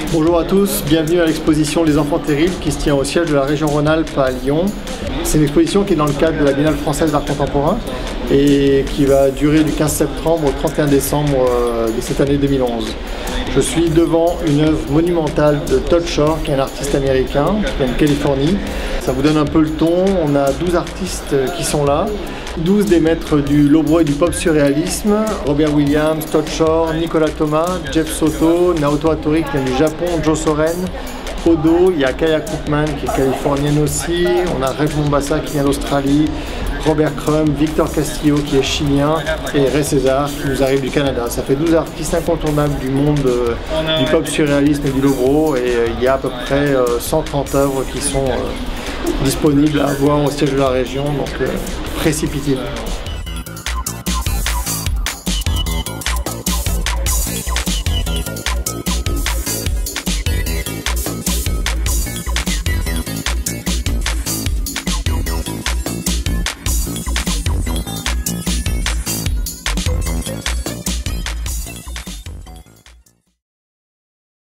Bonjour à tous, bienvenue à l'exposition Les Enfants Terribles qui se tient au siège de la région Rhône-Alpes à Lyon. C'est une exposition qui est dans le cadre de la Biennale française d'art contemporain et qui va durer du 15 septembre au 31 décembre de cette année 2011. Je suis devant une œuvre monumentale de Todd Shore, qui est un artiste américain qui vient de Californie. Ça vous donne un peu le ton, on a 12 artistes qui sont là. 12 des maîtres du lowbrow et du pop surréalisme, Robert Williams, Todd Shore, Nicolas Thomas, Jeff Soto, Naoto Hattori qui vient du Japon, Joe Soren, Odo, il y a Kaya Krupman qui est californienne aussi, on a Rev Mombassa qui vient d'Australie, Robert Crumb, Victor Castillo qui est chilien et Ray César qui nous arrive du Canada. Ça fait 12 artistes incontournables du monde du pop surréalisme et du lowbrow et il y a à peu près 130 œuvres qui sont disponibles à voir au siège de la région, donc précipitez-vous.